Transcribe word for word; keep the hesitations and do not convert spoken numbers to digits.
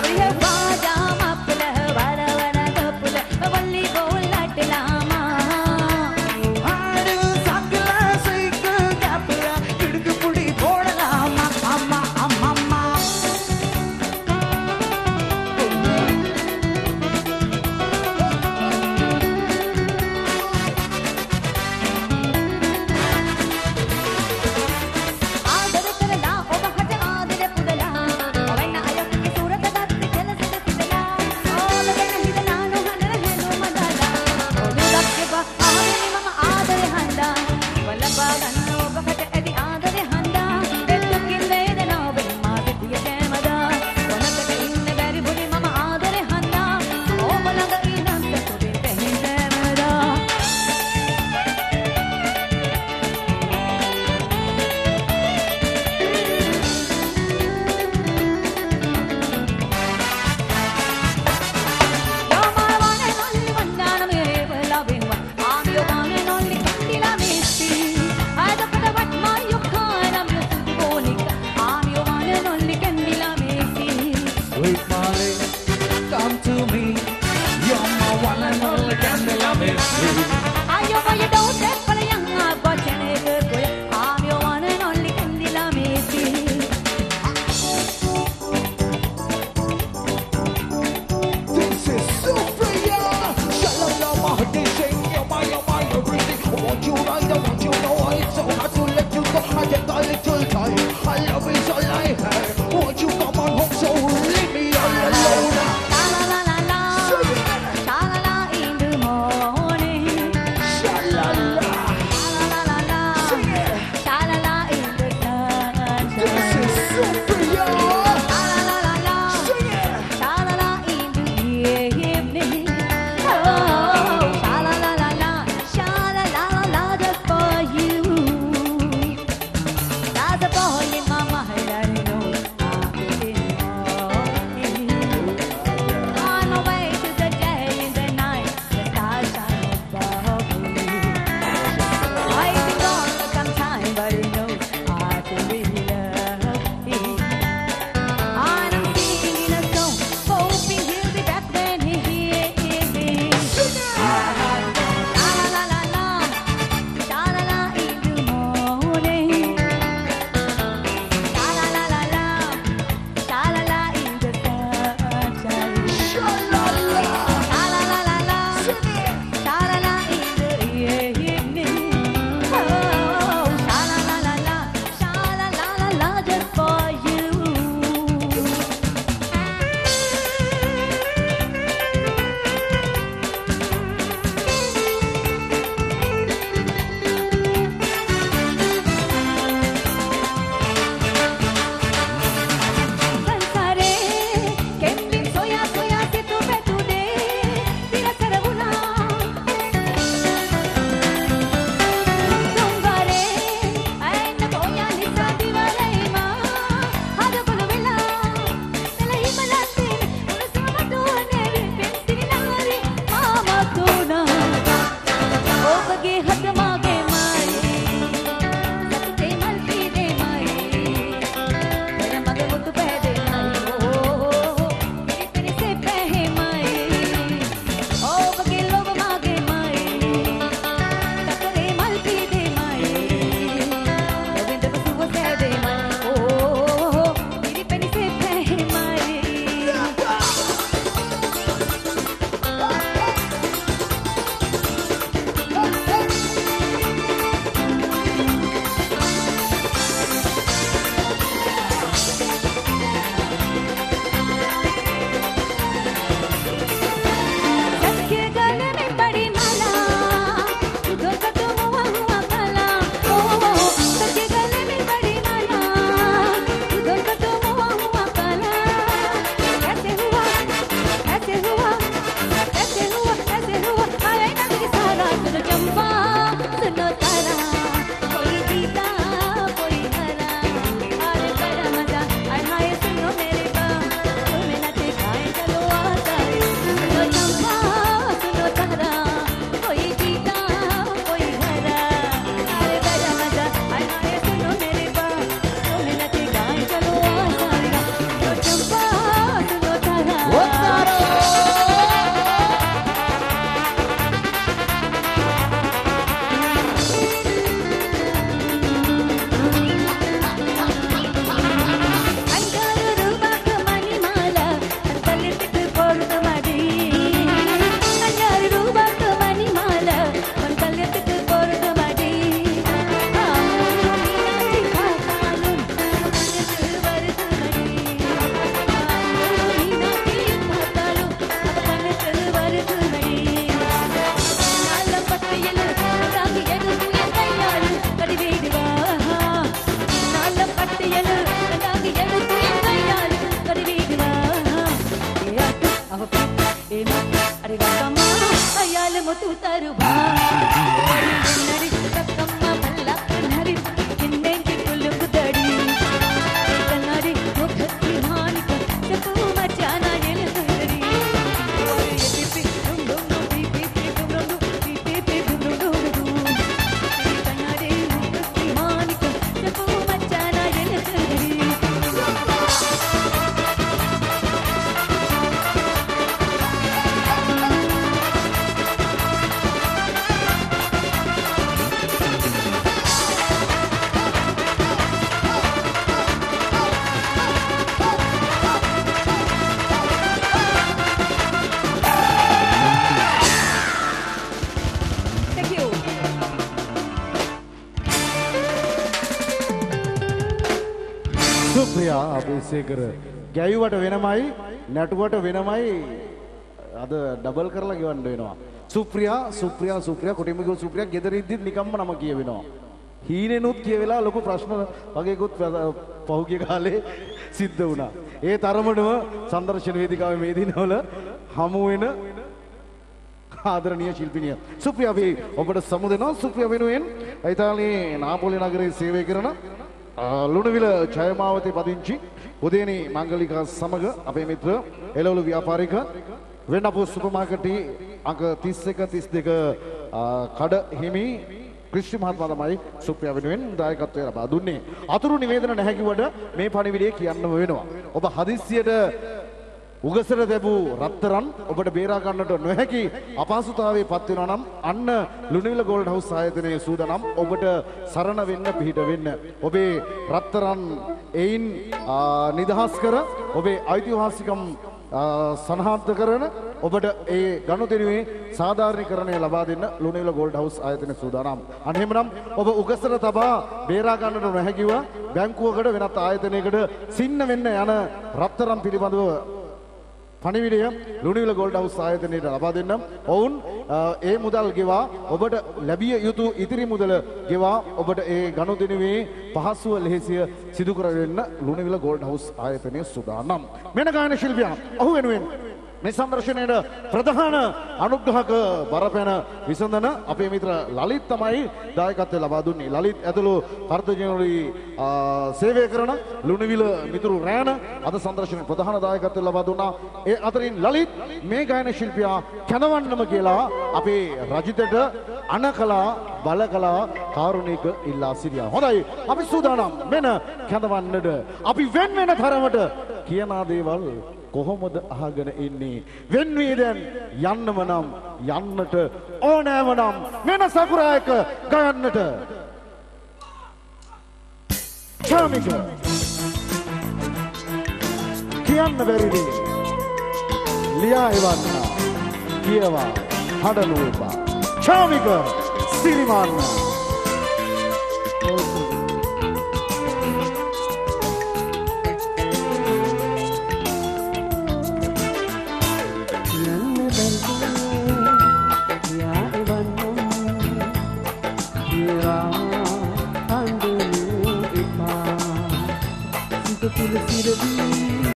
I love is all I have. Won't you come on home so leave me alone? Abeysekara ගැයුවට වෙනමයි නැටුවට වෙනමයි අද double කරලා ගෙවන්න වෙනවා. සුප්‍රියා සුප්‍රියා සුප්‍රියා කොටිම ගිහ සුප්‍රියා ගෙදර ඉද්දිත් නිකම්ම නම කියවෙනවා. හීනෙනුත් කියවෙලා ලොකු ප්‍රශ්න වගේකුත් පහුගිය කාලේ සිද්ධ වුණා. ඒ තරමටම සංදර්ශන වේදිකාවේ මේ දිනවල හමු වෙන ආදරණීය ශිල්පිනිය සුප්‍රියා අපි ඔබට සමු දෙනවා. සුප්‍රියා වෙනුවෙන් ඉතාලියේ නාපෝලි නගරයේ සේවය කරන ලුණවිල ජයමාවතී පදිංචි උදේනි මංගලිකා සමග අපේ මිත්‍ර එළවලු ව්‍යාපාරික වෙන්නපු සුපර් මාකට් අංක තිස් එක තිස් දෙක කඩ හිමි ක්‍රිෂ්ටි මහත්මයා තමයි සුප්‍රියා වෙනුවෙන් දායකත්වය ලබා දුන්නේ. අතුරු නිවේදන නැහැ කිව්වට මේ පණිවිඩය කියන්න වෙනවා. ඔබ හදිස්සියට උගසර දැබූ රත්තරන් ඔබට බේරා ගන්නට නොහැකි අපහසුතාවයේ පත් වෙනවා නම් අන්න ලුණවිල ගෝල්ඩ් හවුස් ආයතනයේ සූදානම් ඔබට සරණ වෙන්න පිහිට වෙන්න. ඔබේ රත්තරන් එයින් නිදහස් කර ඔබේ අයිතිවාසිකම් සනාථ කරන ඔබට ඒ ගනුදෙනුවේ සාධාරණීකරණය ලබා දෙන්න ලුණවිල ගෝල්ඩ් හවුස් ආයතනයේ සූදානම්. අනේමනම් ඔබ උගසර තබා බේරා ගන්නට නොහැකිව බැංකුවකට වෙනත් ආයතනයකට සින්න වෙන්න යන රත්තරන් පිළිබඳව පණිවිඩය ලුණවිල ගෝල්ඩ් හවුස් ආයතනයට ලබා දෙන්න. ඔවුන් ඒ මුදල් ගෙවා ඔබට ලැබිය යුතු ඉතිරි මුදල ගෙවා ඔබට ඒ ගනුදෙනුවේ පහසුව ලෙහෙසිය සිදු කරවෙන්න ලුණවිල ගෝල්ඩ් හවුස් ආයතනය සූදානම්. මෙන්න ගායන ශිල්පියා ඔහු වෙනුවෙන් මේ සංදර්ශනයේ ප්‍රධාන අනුග්‍රහක බරපැන විසඳන අපේ මිත්‍ර ලලිත් තමයි දායකත්වය ලබා දුන්නේ. ලලිත් ඇතුළු හර්ධජනරි සේවය කරන ලුණවිල මිතුරු රෑන අද සංදර්ශනයේ ප්‍රධාන දායකත්වය ලබා දුන්නා. ඒ අතරින් ලලිත් මේ ගායන ශිල්පියා කැඳවන්නම කියලා අපේ රජිතට අනකලා බලකලා කාරුණික ඉල්ලා සිටියා. හොඳයි අපි සූදානම් මෙන්න කැඳවන්නට. අපි වෙන වෙන තරමට කියන දේවල් කොහොමද අහගෙන ඉන්නේ? වෙන්වී දැන් යන්නම නම් යන්නට ඕනෑම නම් වෙන සකුරායක ගයන්නට චාමික කියන්න බැරිද? ලියා එවන්න කියවා හඩනු එපා. Chamika Sirimanna Feel the